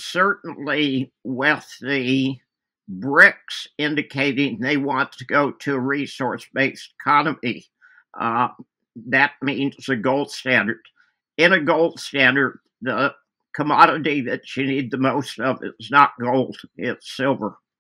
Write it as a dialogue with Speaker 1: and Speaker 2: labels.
Speaker 1: certainly with the BRICS indicating they want to go to a resource-based economy, uh, that means a gold standard. In a gold standard, the commodity that you need the most of is not gold, it's silver.